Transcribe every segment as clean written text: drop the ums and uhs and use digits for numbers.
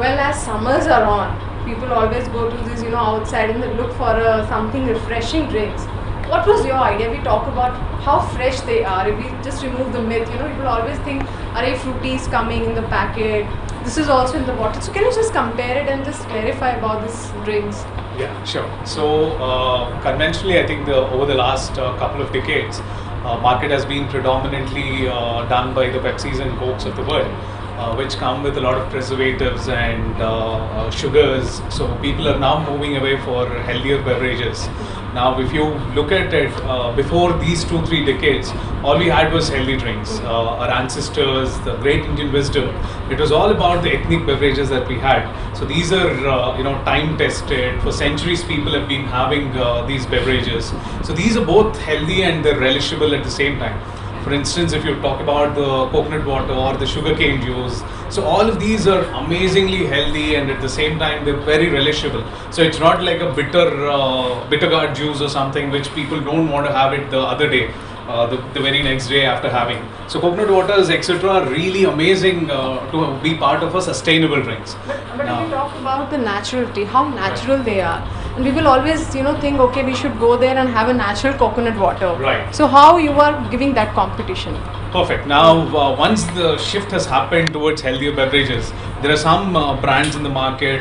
Well, as summers are on, people always go to this, outside and they look for something refreshing drinks. What was your idea? We talk about how fresh they are. If we just remove the myth, people always think, "Arey, fruity is coming in the packet. This is also in the bottle." So can you just compare it and just clarify about these drinks? Yeah, sure. So conventionally, I think over the last couple of decades, market has been predominantly done by the Pepsis and Cokes of the world, which come with a lot of preservatives and sugars. So people are now moving away for healthier beverages. Now, if you look at it, before these 2-3 decades, all we had was healthy drinks. Our ancestors, the great Indian wisdom, it was all about the ethnic beverages that we had. So these are, time tested. For centuries, people have been having these beverages. So these are both healthy and they're relishable at the same time. For instance, if you talk about the coconut water or the sugarcane juice, so all of these are amazingly healthy and at the same time they're very relishable. So it's not like a bitter gourd juice or something which people don't want to have it the other day, the very next day after having. So coconut waters, etc., are really amazing to be part of a sustainable drinks. But if you talk about the naturality, how natural they are. And we will always, think, okay, we should go there and have a natural coconut water. Right. So how you are giving that competition? Perfect. Now, once the shift has happened towards healthier beverages, there are some brands in the market,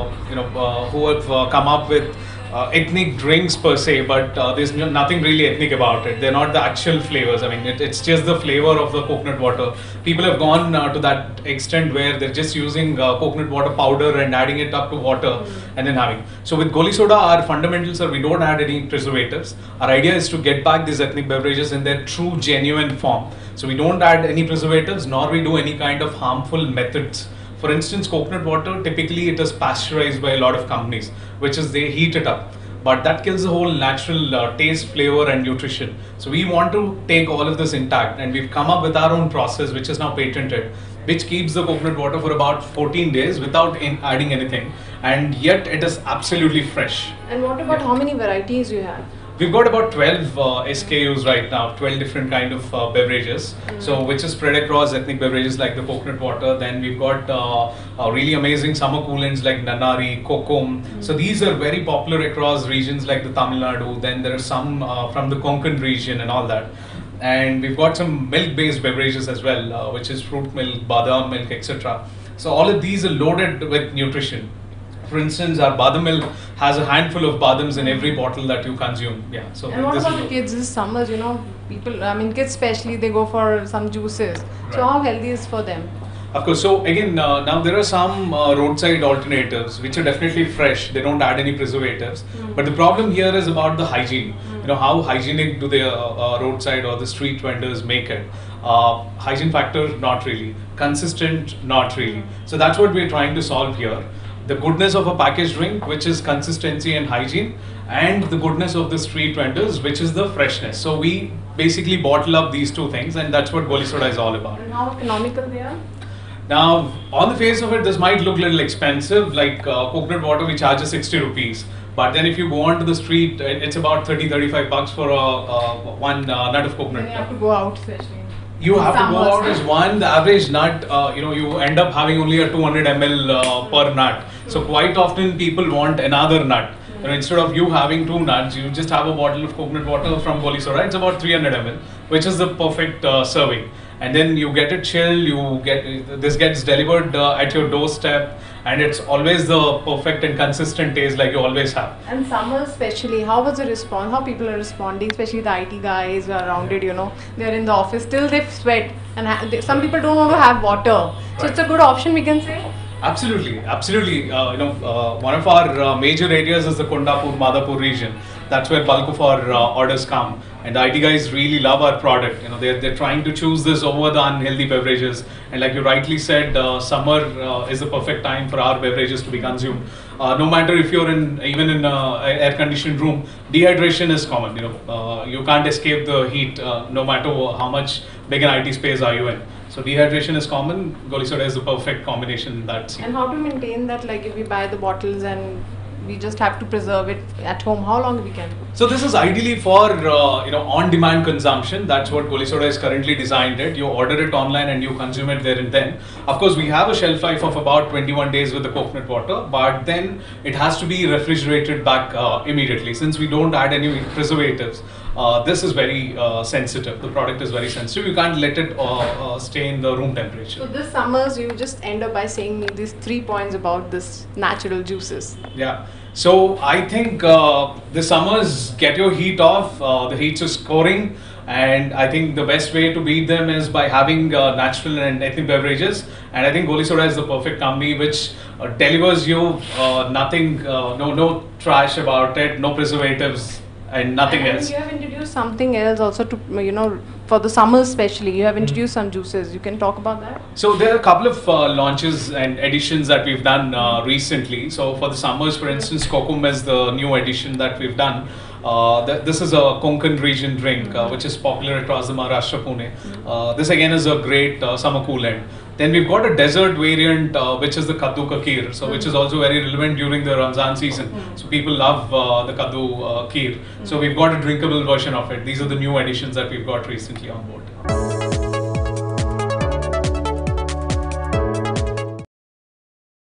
who have come up with ethnic drinks per se, but there's nothing really ethnic about it. They're not the actual flavors. I mean, it's just the flavor of the coconut water. People have gone to that extent where they're just using coconut water powder and adding it up to water and then having. So with Goli Soda, our fundamentals are we don't add any preservatives. Our idea is to get back these ethnic beverages in their true, genuine form. So we don't add any preservatives, nor we do any kind of harmful methods. For instance, coconut water, typically it is pasteurized by a lot of companies, which is they heat it up. But that kills the whole natural taste, flavor and nutrition. So we want to take all of this intact and we've come up with our own process, which is now patented, which keeps the coconut water for about 14 days without adding anything. And yet it is absolutely fresh. And what about how many varieties you have? We've got about 12 SKUs right now, 12 different kind of beverages. So which is spread across ethnic beverages like the coconut water. Then we've got really amazing summer coolants like Nanari, Kokum. So these are very popular across regions like the Tamil Nadu. Then there are some from the Konkan region and all that. And we've got some milk-based beverages as well, which is fruit milk, badam milk, etc. So all of these are loaded with nutrition. For instance, our badam milk has a handful of badams in every bottle that you consume. Yeah. So and what about the kids? This summers, people, kids especially, they go for some juices. Right. So how healthy is for them? Of course. So again, now there are some roadside alternatives which are definitely fresh. They don't add any preservatives. But the problem here is about the hygiene. How hygienic do the roadside or the street vendors make it? Hygiene factor, not really. Consistent, not really. So that's what we're trying to solve here. The goodness of a packaged drink, which is consistency and hygiene, and the goodness of the street vendors, which is the freshness. So we basically bottle up these two things, and that's what Goli Soda is all about. And how economical they are? Now, on the face of it, this might look a little expensive, like coconut water, we charge 60 rupees. But then if you go onto the street, it's about 30-35 bucks for one nut of coconut. And you have to go out especially. You have to go out as one. The average nut, you end up having only a 200 ml per nut. So quite often people want another nut. Instead of you having 2 nuts, you just have a bottle of coconut water from Goli Soda. It's about 300 ml, which is the perfect serving. And then you get it chilled. This gets delivered at your doorstep, and it's always the perfect and consistent taste like you always have. And summer especially, how was the response? How people are responding, especially the IT guys who are around it, they're in the office, still they sweat, and some people don't want to have water. So it's a good option, we can say. Absolutely. One of our major areas is the Kondapur, Madhapur region. That's where bulk of our orders come. And the IT guys really love our product. They're trying to choose this over the unhealthy beverages. And like you rightly said, summer is the perfect time for our beverages to be consumed. No matter if you're even in an air-conditioned room, dehydration is common. You can't escape the heat, no matter how much big an IT space are you in. So dehydration is common. Goli Soda is the perfect combination in that scene. And how to maintain that? Like if we buy the bottles and we just have to preserve it at home, how long we can? So this is ideally for on-demand consumption. That's what Goli Soda is currently designed it. You order it online and you consume it there and then. Of course, we have a shelf life of about 21 days with the coconut water, but then it has to be refrigerated back immediately. Since we don't add any preservatives, this is very sensitive. The product is very sensitive. You can't let it stay in the room temperature. So this summers, you just end up by saying me these 3 points about this natural juices. Yeah. So I think the summers get your heat off, the heat's is scoring, and I think the best way to beat them is by having natural and ethnic beverages. And I think Goli Soda is the perfect company which delivers you nothing, no trash about it, no preservatives and nothing else. You have introduced something else also to, for the summers especially, you have introduced some juices. You can talk about that? So there are a couple of launches and additions that we've done recently. So for the summers, for instance, Kokum is the new addition that we've done. This is a Konkan region drink which is popular across the Maharashtra, Pune. This again is a great summer coolant. Then we've got a dessert variant which is the Kaddu Ka Kheer, so which is also very relevant during the Ramzan season. So people love the Kaddu Kheer. So we've got a drinkable version of it. These are the new additions that we've got recently on board.